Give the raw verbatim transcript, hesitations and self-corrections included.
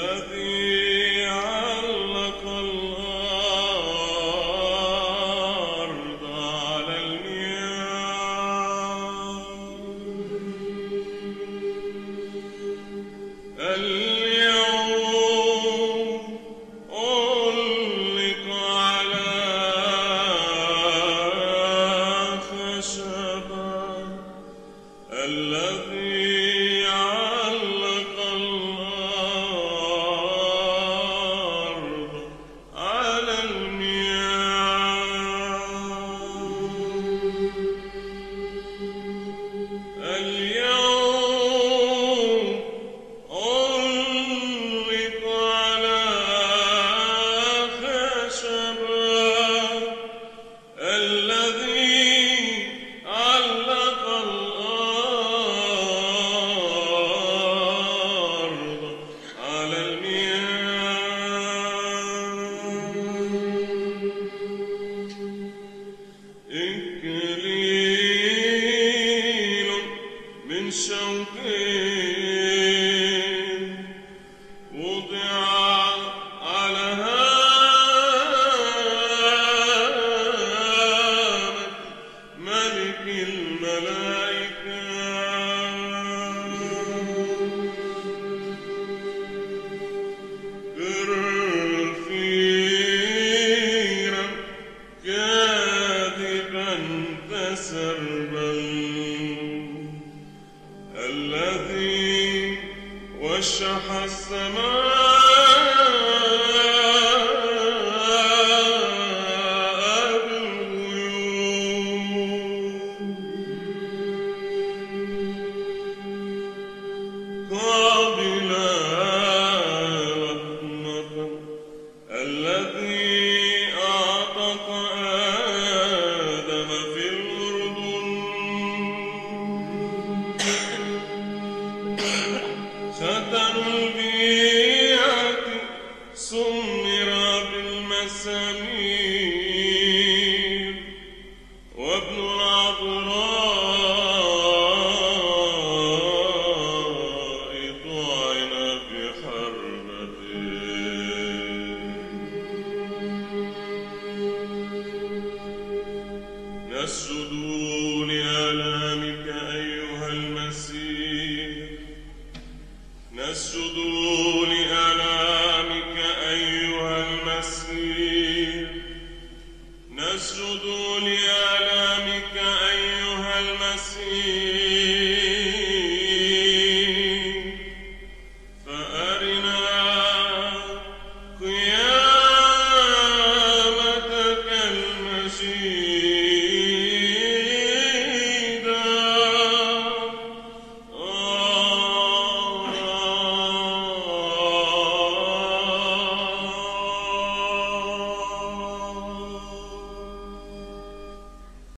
الذي علق الأرض على المياه اليوم علق على خشبة الذي علق الأرض على المياه اليوم علق على خشبة الذي علق الأرض على المياه إكليل من شوك وضع على هامة ملك الملائكة غرفيرا كاذبا تسربل الذي وشح السماء بالغيوم قابلا لطمة الذي أعتق آدم في الأردن ختن البيعة سمر بالمسامير وابن العذراء طعن بحربته نسجد لآلامك أيها المسيح نسجد لآلامك أيها المسيح نسجد لآلامك أيها المسيح